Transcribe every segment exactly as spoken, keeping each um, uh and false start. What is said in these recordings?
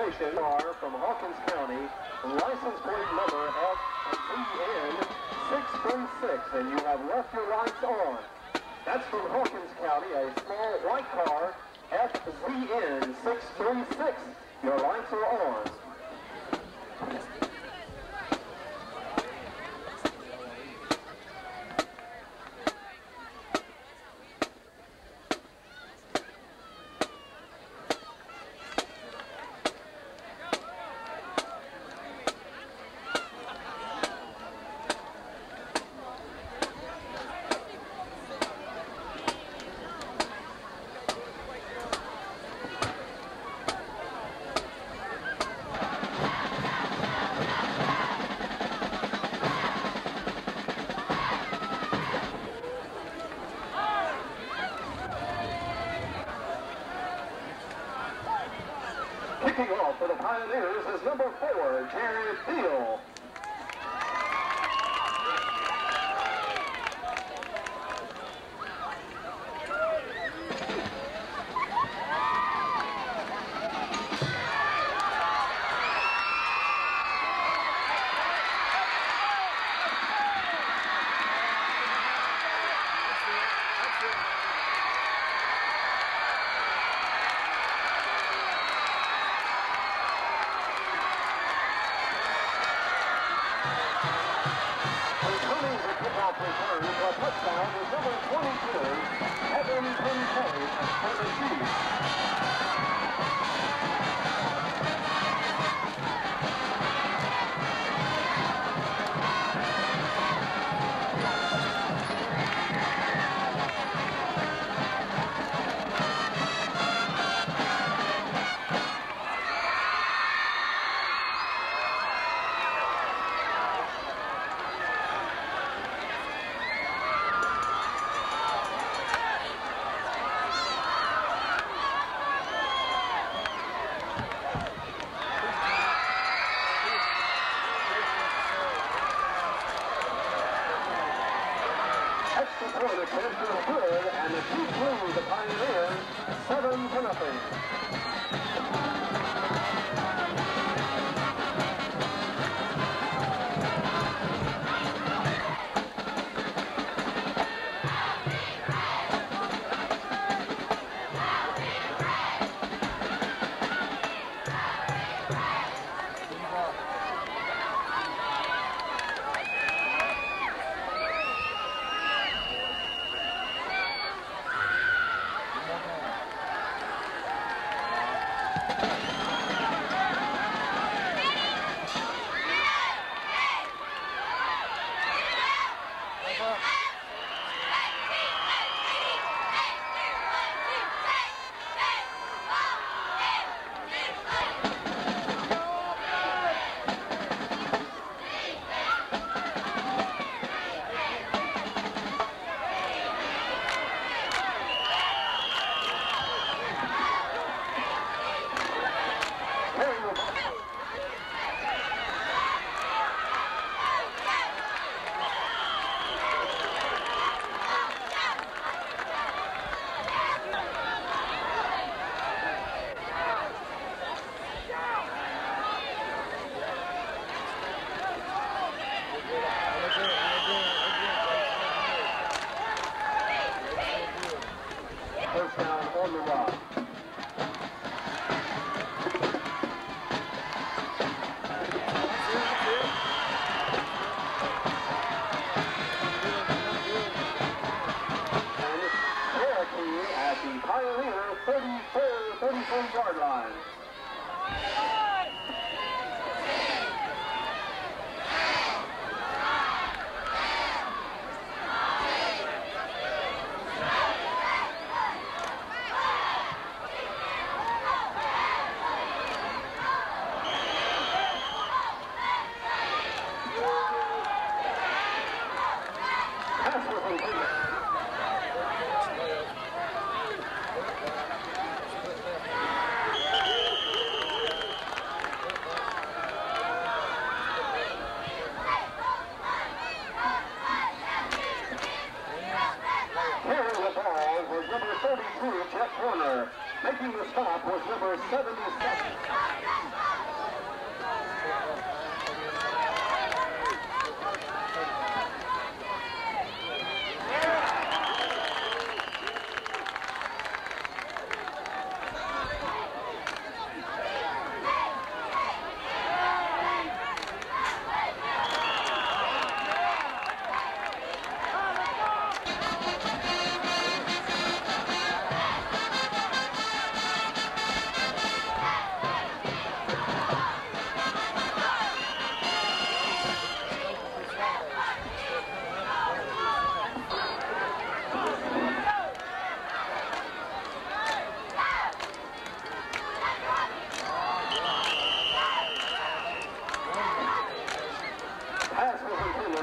station are from Hawkins County, license plate number F Z N six three six, and you have left your lights on. That's from Hawkins County, a small white car, F Z N six three six. Your lights are on. Kicking off for the Pioneers is number four, Jared Thiel. Return for a touchdown is number twenty-two, Evan Kincaid of Tennessee. The attempt is good, and the Chiefs lead the Pioneers seven to nothing. First down on the rock. And Cherokee at the Pioneer thirty-four, thirty-four yard line. thirty-two, Jeff Warner. Making the stop was number seventy-seven.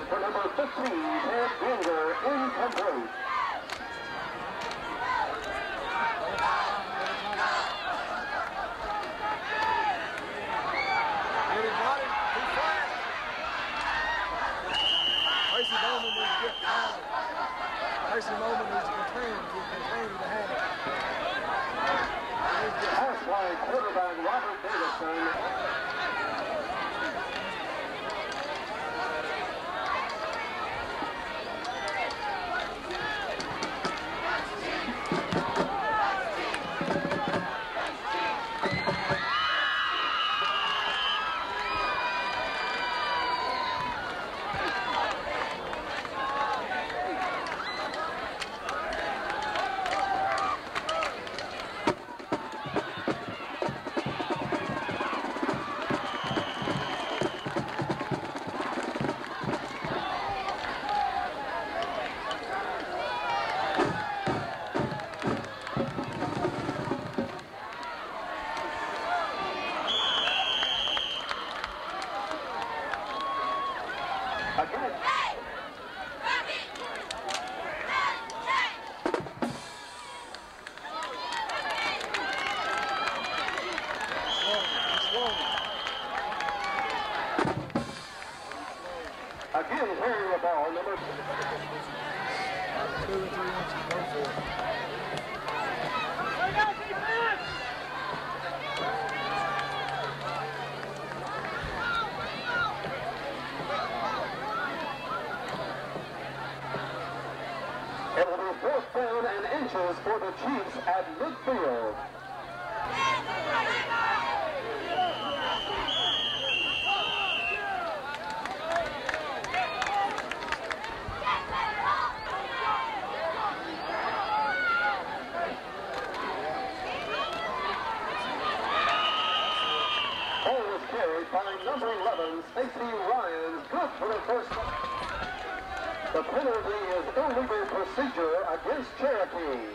for number fifteen, Ted Ginger, incomplete. Tracy Bowman needs to get fouled. Tracy Bowman needs to contain, to contain the habit. Pass by quarterback Robert Davidson. Again, carrying the ball, number two. Two and three inches, go for it. It will be fourth down and inches for the Chiefs at midfield. By number eleven, Stacey Ryans, good for the first. The penalty is illegal procedure against Cherokee.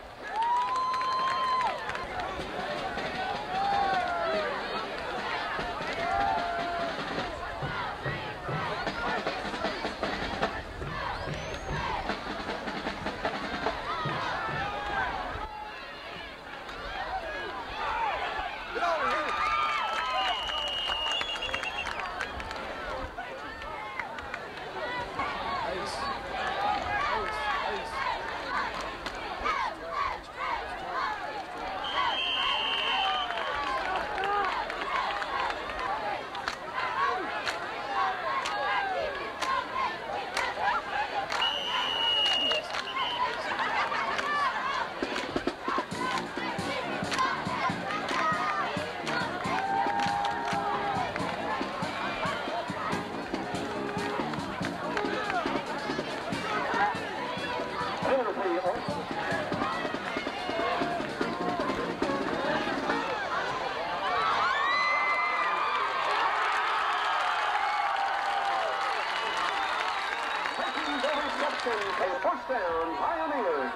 A first down, Pioneers.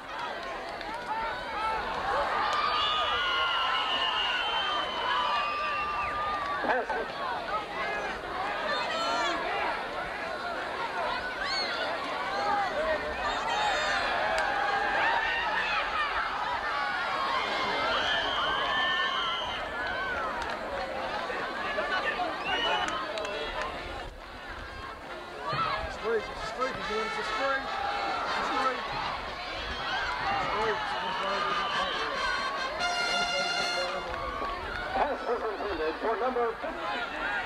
Pass it. Streak, it's a streak again, it's a streak. It's a streak. Streak. Pass was intended for number fifty.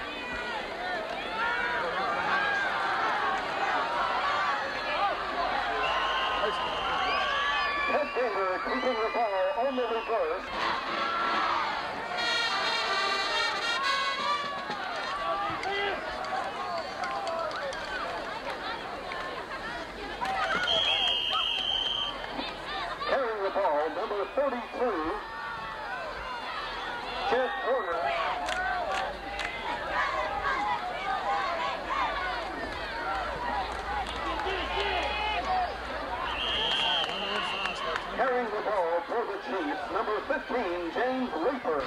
Ted Ginger keeping the ball on the reverse. Carrying the ball, number thirty-two, Jeff Porter. Carrying the ball for the Chiefs, number fifteen, James Leeper.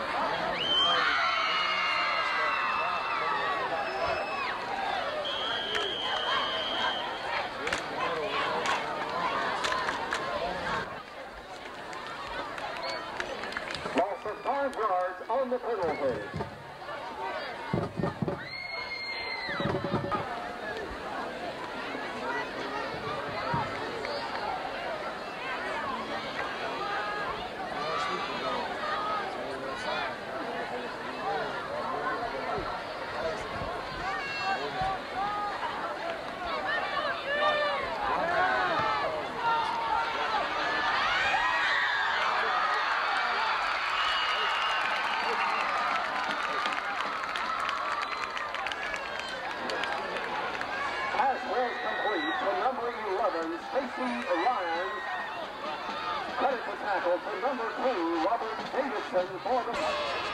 eleven, Stacy Ryan. Credit the tackle to number two, Robert Davidson for the...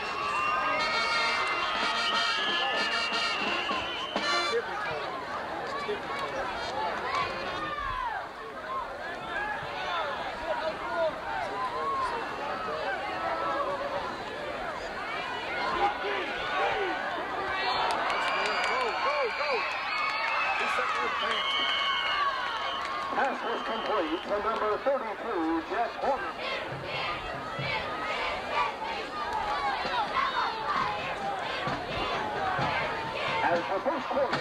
Pass was complete to number thirty-two, Jeff Horton. As the first quarter.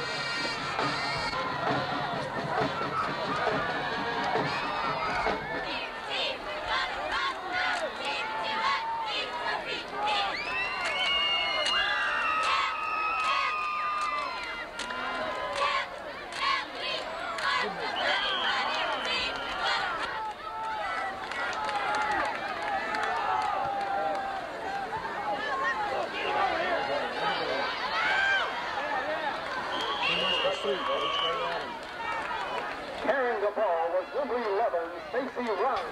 Carrying the ball was number eleven, Stacy Ryan.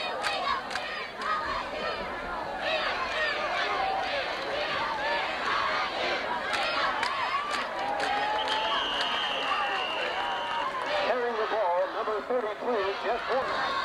Carrying the ball, number thirty-two, Jeff Horton.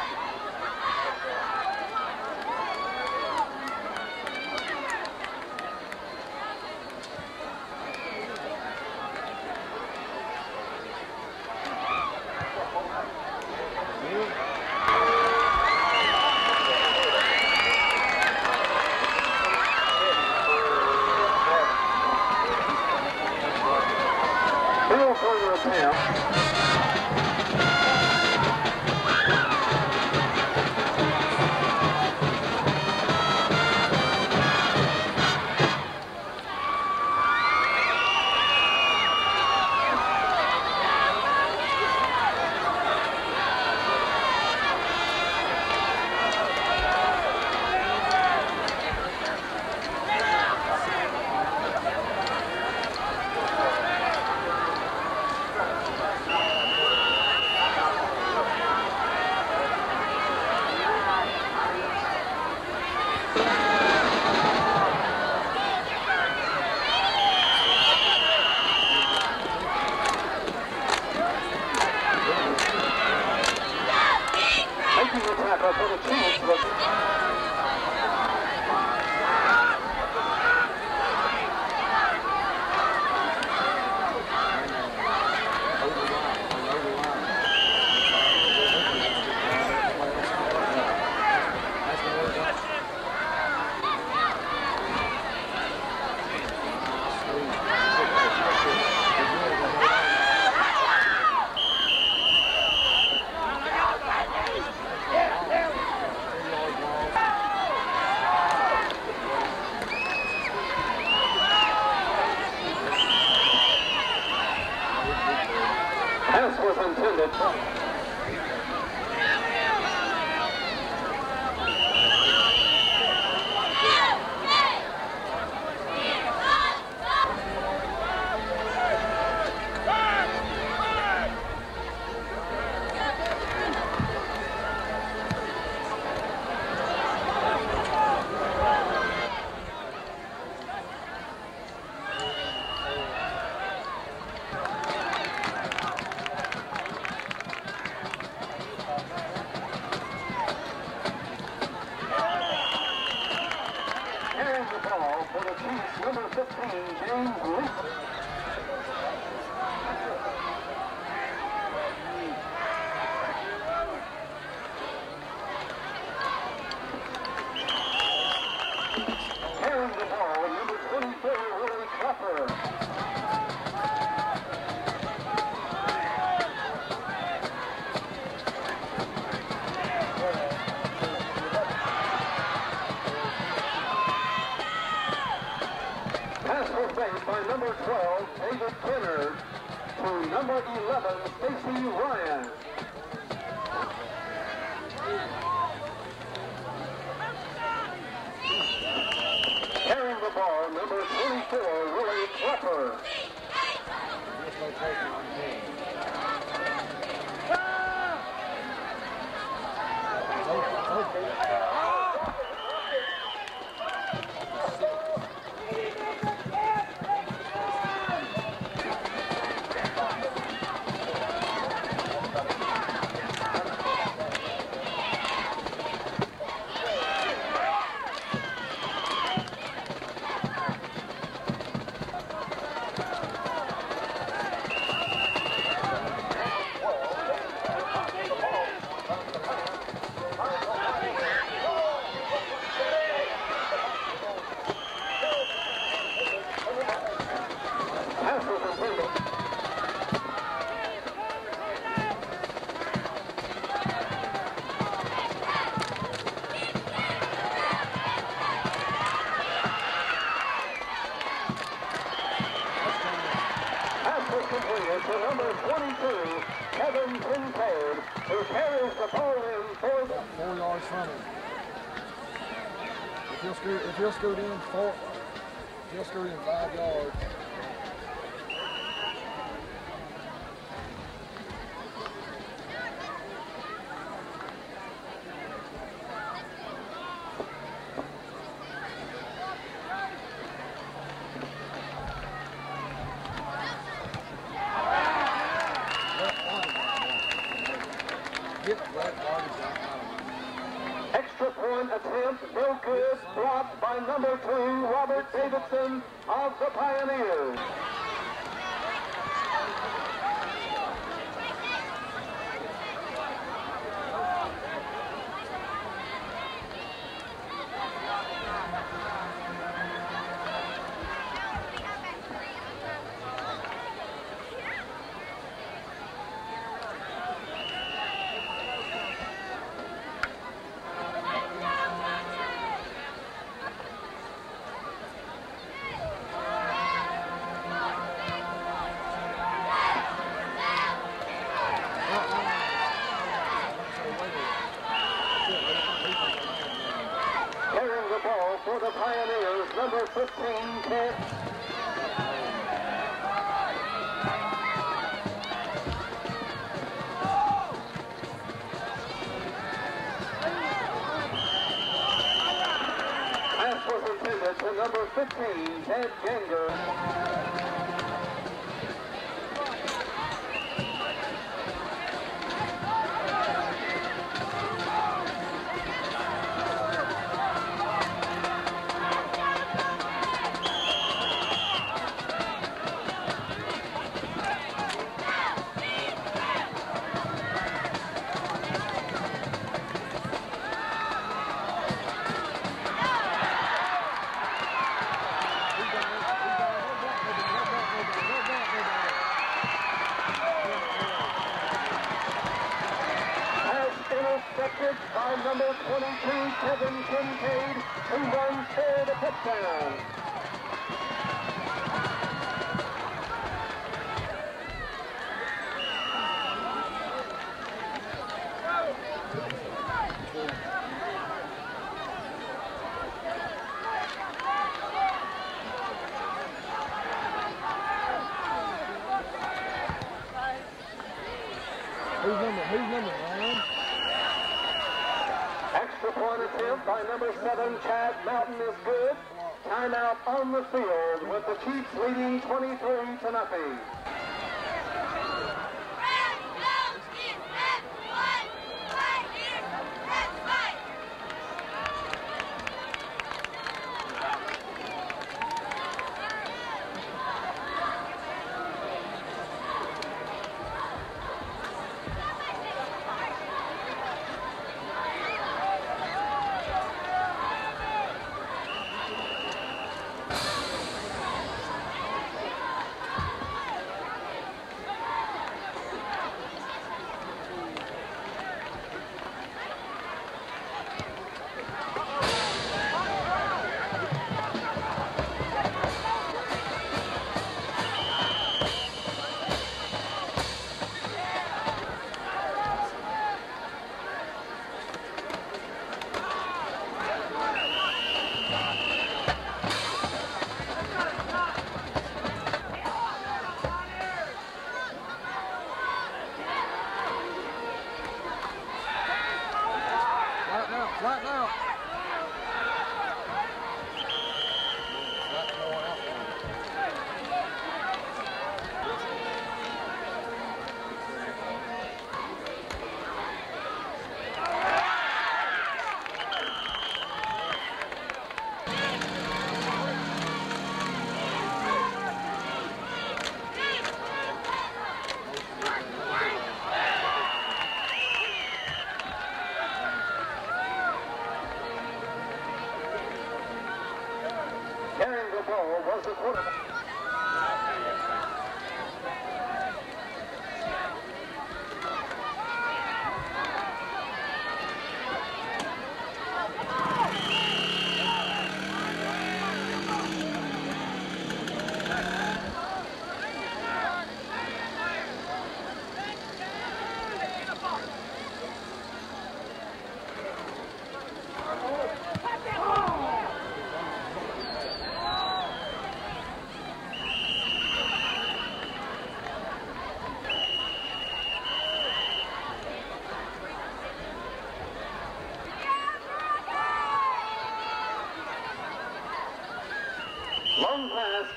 Pass was intended. For the Chiefs, number fifteen, James Lee. Carrying the ball, number twenty-four, Willie Clapper. Made by number twelve, David Kennard, to number eleven, Stacy Ryan. Carrying the ball, number twenty-four, Willie Clapper. completed to number twenty-two, Kevin Kincaid, who carries the ball in for the... Four yards from him. If he'll scoot, if he'll scoot in four, he'll scoot in five yards. Extra point attempt, no good, blocked by number two, Robert Davidson of the Pioneers. Carrying the ball for the Pioneers, number fifteen, Ted. Pass was intended to number fifteen, Ted Ganger. Intercepted by number twenty-two, Kevin Kincaid, who runs for the touchdown. Who's number? Who's number, Ryan? Extra point attempt by number seven, Chad Mountain is good. Timeout on the field with the Chiefs leading twenty-three to nothing.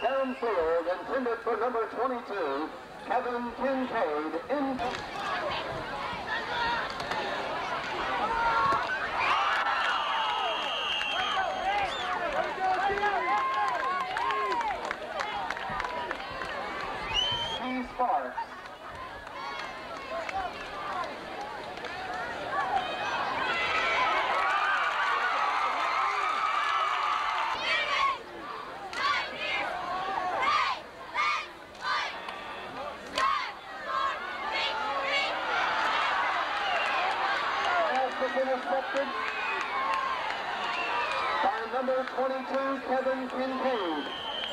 downfield, intended for number twenty-two, Kevin Kincaid. In Sparks. Intercepted by number twenty-two, Kevin Kincaid.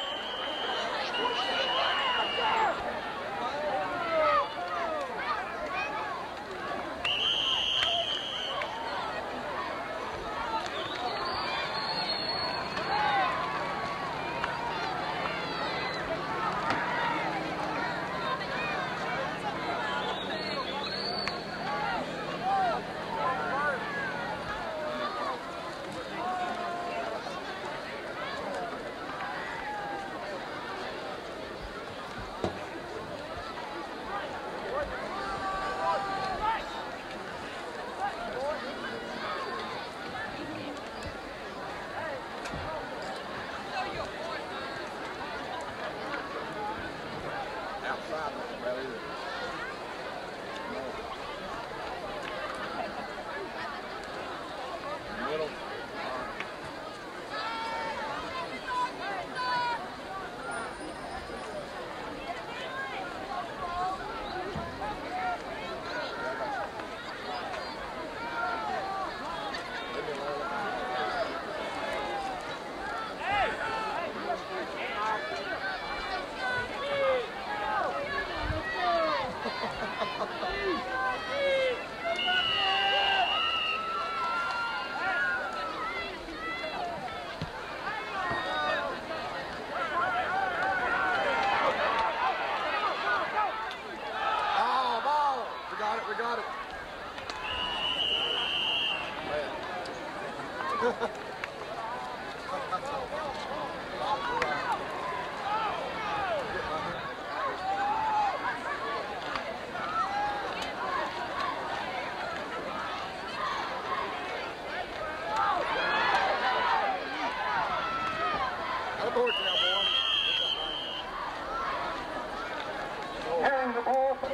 Carrying the ball for the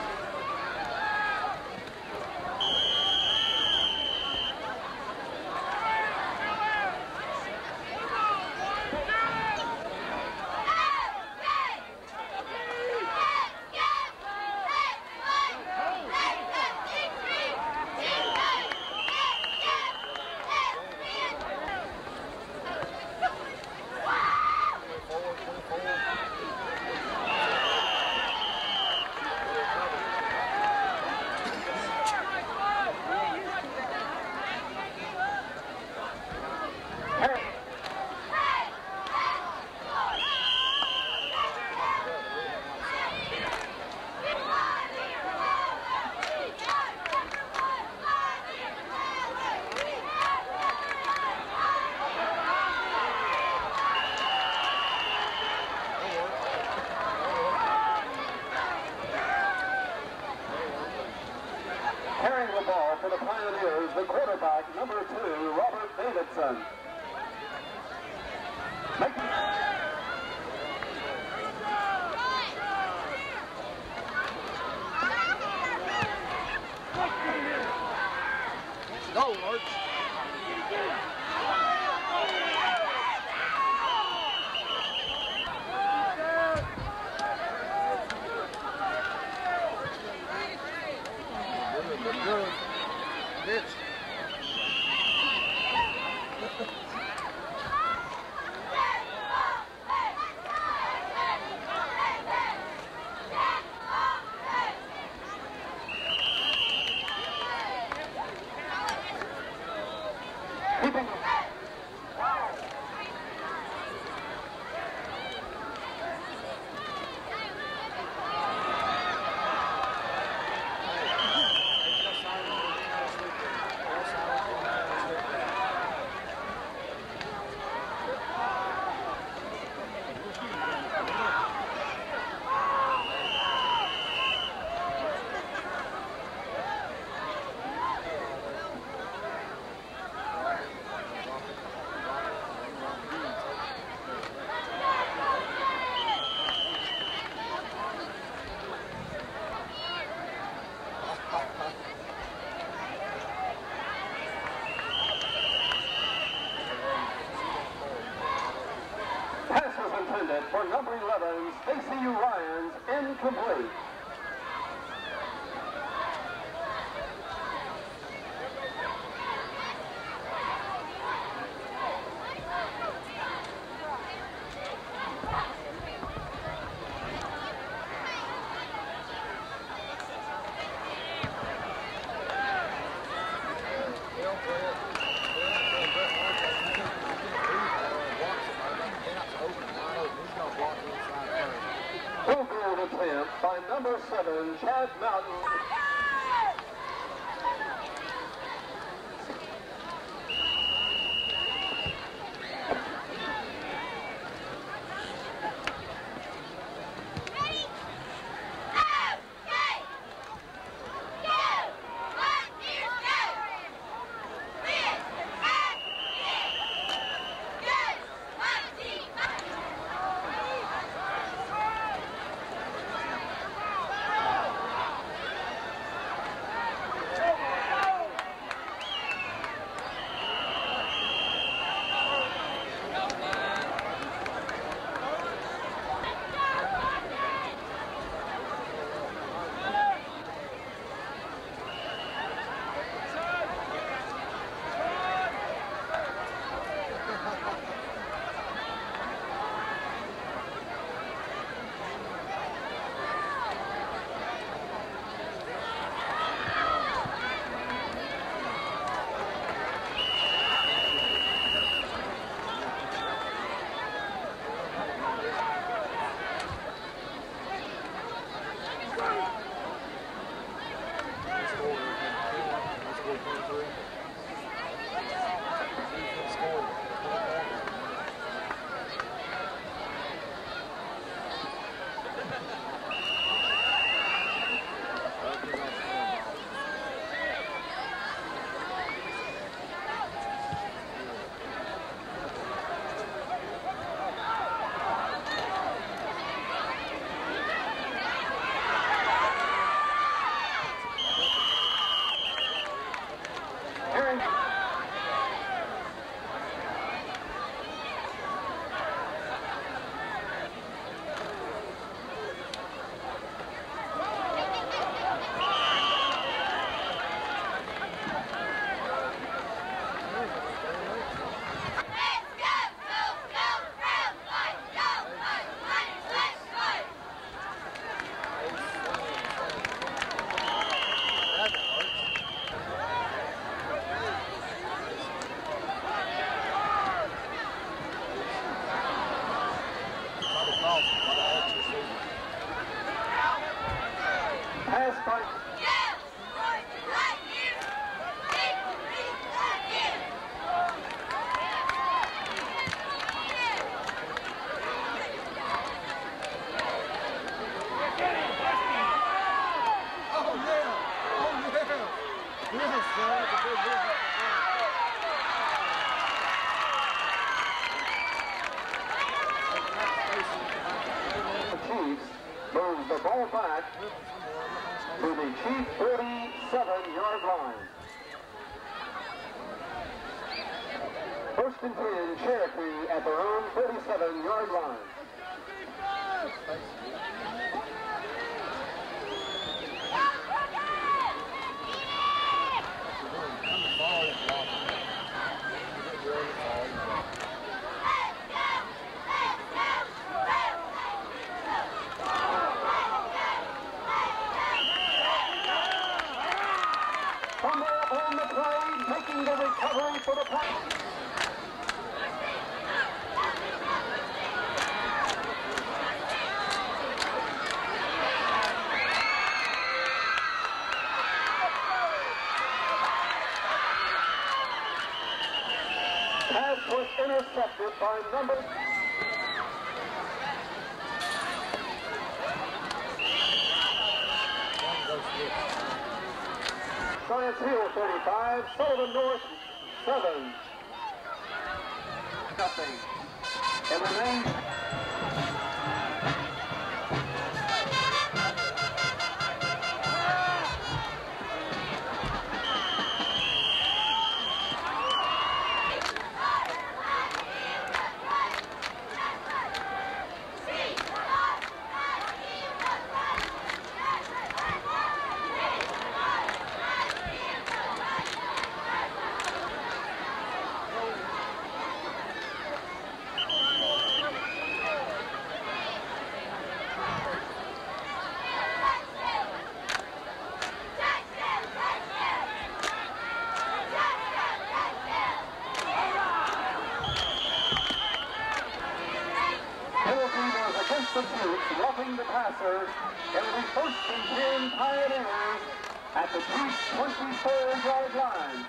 carrying the ball for the Pioneers, the quarterback, number two, Robert Davidson. Making Go, Lord. Good. Bitch. incomplete. Field goal attempt by number seven, Chad Mountain. Moves the ball back to the Chief forty-seven yard line. First and ten, Cherokee at their own forty-seven yard line. On the play, making the recovery for the pass. Pass was intercepted by number Science Hill thirty-five, Sullivan North seven. Nothing. It remains. It'll be first and ten Pioneers at the twenty-four yard line.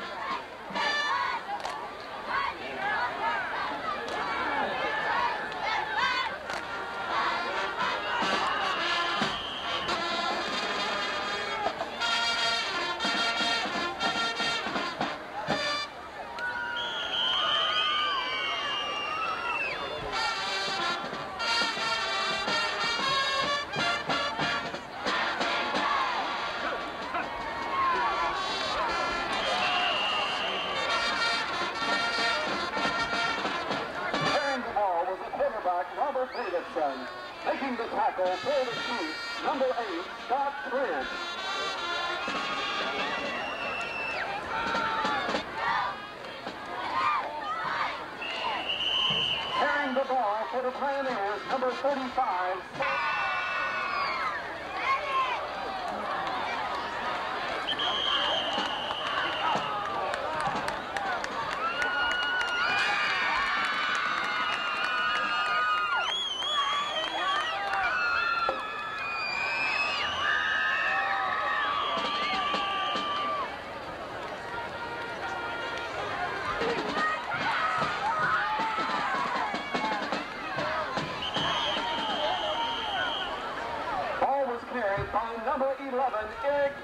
Robert Davidson, making the tackle for the Chiefs, number eight, Scott Prince. Carrying the ball for the Pioneers, number thirty-five. By number eleven, Eric.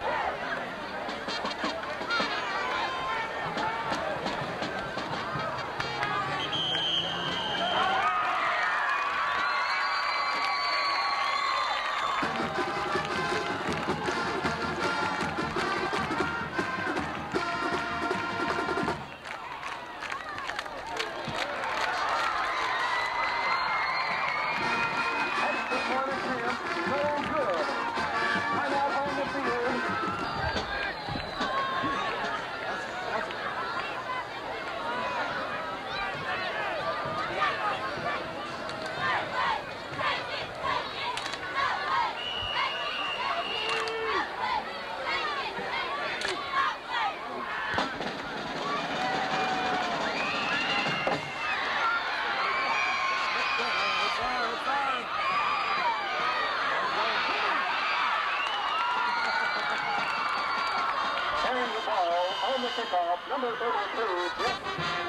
On the kickoff, number thirty-two, Jeff.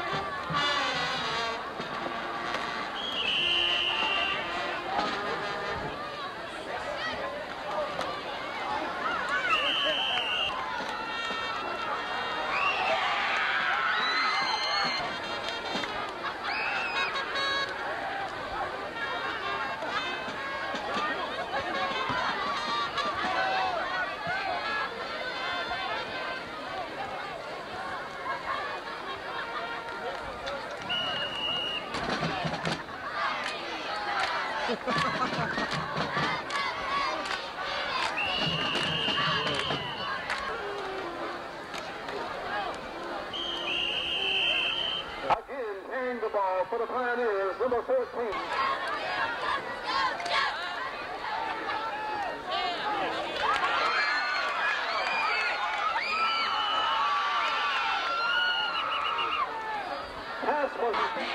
Again, carrying the ball for the Pioneers, number fourteen. Pass was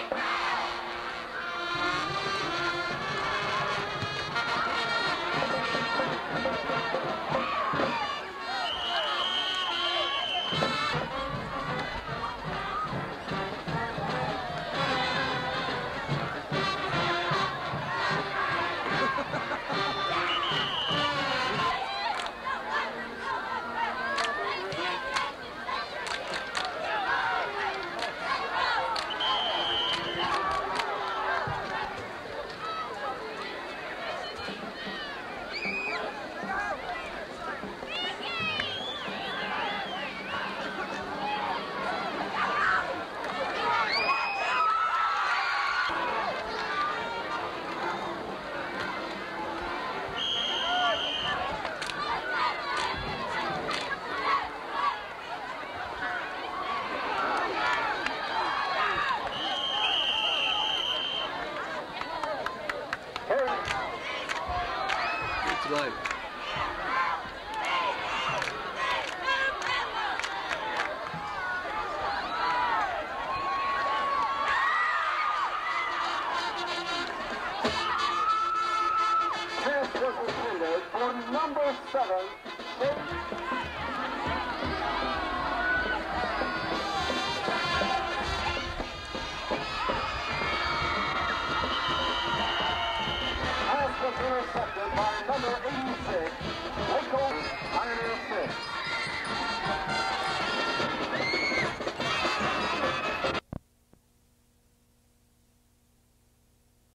Right. Pass was intended. number seven, Chase